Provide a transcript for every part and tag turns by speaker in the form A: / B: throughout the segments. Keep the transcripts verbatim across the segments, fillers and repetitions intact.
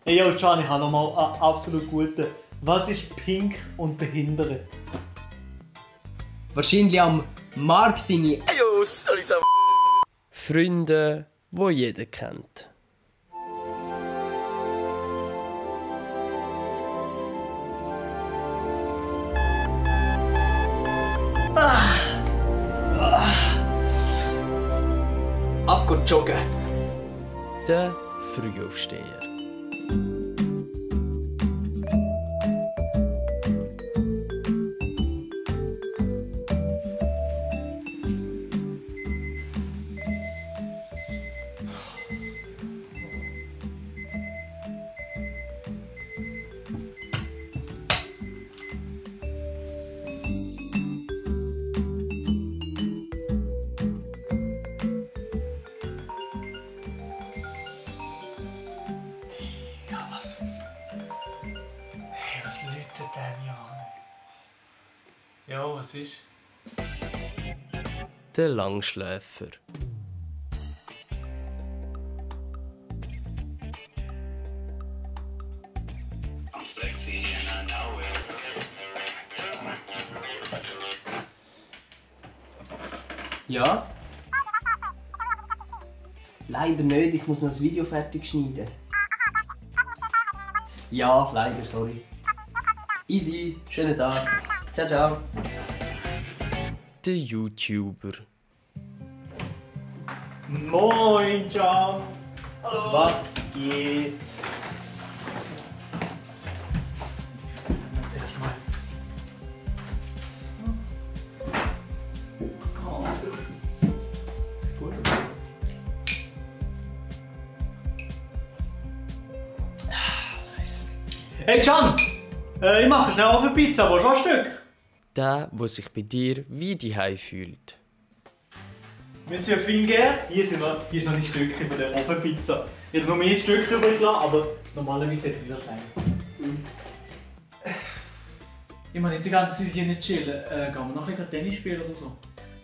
A: Hey yo, Can, ich habe noch mal einen absolut guten. Was ist pink und behindert?
B: Wahrscheinlich am Mark seine
C: Hey yo, sorry zusammen.
B: Freunde, die jeder kennt. Ah. Ah. Abgehen joggen. Der Frühaufsteher.
A: Ja, was ist?
B: Der Langschläfer.
C: I'm sexy and I know it.
B: Ja? Leider nicht, ich muss noch das Video fertig schneiden. Ja, leider, sorry. Easy, schönen Tag. Ciao, ciao. Der YouTuber.
A: Moin, Can! Hallo! Was geht? Zuerst mal. Oh. Gut. Hey Can! Äh, ich mache schnell auf eine Pizza, willst du ein Stück?
B: Der, der sich bei dir wie daheim fühlt.
A: Monsieur Finger, hier, sind noch, hier ist noch ein Stückchen von der Ofenpizza. Ich habe noch mehr Stückchen übrig gelassen, aber normalerweise hätte ich das länger. Ich muss nicht die ganze Zeit hier nicht chillen. Äh, gehen wir noch ein bisschen Tennis spielen oder so?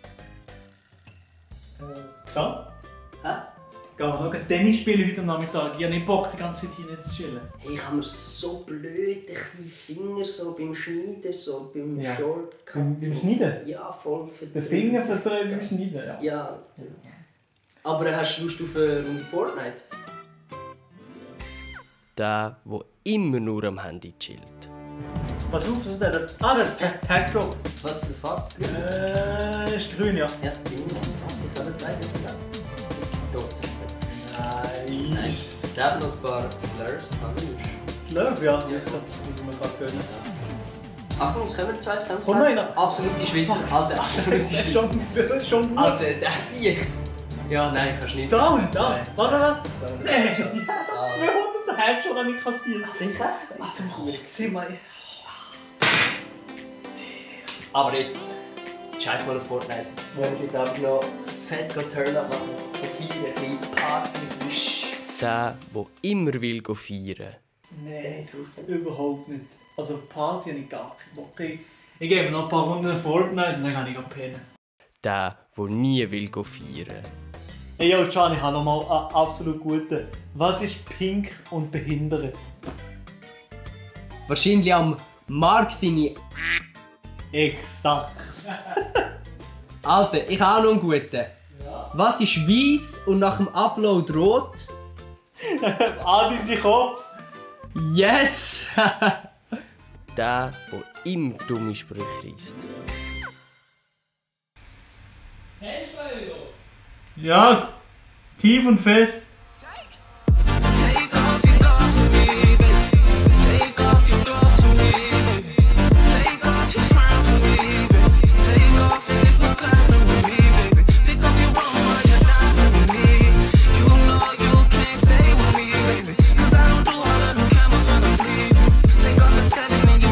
A: Äh, klar?
B: Hä?
A: Gehen wir noch ein Tennis spielen heute am Nachmittag? Ich habe nicht Bock, die ganze Zeit hier nicht zu chillen.
B: Hey, ich habe mir so blöd die Finger so beim Schneiden, so beim
A: Ja.
B: Shortcut.
A: Beim, beim Schneiden?
B: Ja, voll verdreht.
A: Den Finger verdreht beim Schneiden, ja.
B: Ja. Aber hast du Lust auf eine Runde Fortnite? Der, der immer nur am Handy chillt.
A: Pass auf, was ist der? Ah, der Tag Drop.
B: Was für eine Farbe?
A: Äh, ist grün, ja.
B: Ja, ich kann dir zeigen, sogar. Dort.
A: Nice.
B: Ich habe noch ein paar Slurps, kann ich.
A: Slurp, ja. Ja, das müssen wir gerade gönnen.
B: Achtung, es kommen zwei, es kommen
A: Komm noch einer.
B: Absolute Schweizer, Alter, absolute Schweizer.
A: schon, schon gut.
B: Alter, das sehe ich. Ja, nein, kannst du nicht.
A: Down, down.
B: Nein.
A: Warte, warte. Nein,
B: Ah.
A: zweihundert Halb schon habe ich kassiert.
B: Ich
A: Ah, zum Kotzen, Mann.
B: Aber jetzt, scheiß mal auf Fortnite. Wir wollen heute Abend noch fett Turn-Up machen, so feiern, ein bisschen Party, ein bisschen... Der, der immer will feiern.
A: Nein, überhaupt nicht. Also Party habe ich gar keinen Bock. Ich, ich gebe noch ein paar Runden Fortnite und dann gehe ich pennen.
B: Der, der nie will feiern.
A: Hey yo, Can, ich habe noch mal einen absolut guten. Was ist pink und behindert?
B: Wahrscheinlich am Mark seine...
A: Exakt.
B: Alter, ich habe auch noch einen guten. Ja. Was ist weiss und nach dem Upload rot?
A: Adi sein Kopf.
B: Yes! Der, der immer dumme Sprüche reisst.
A: Ja, tief und fest.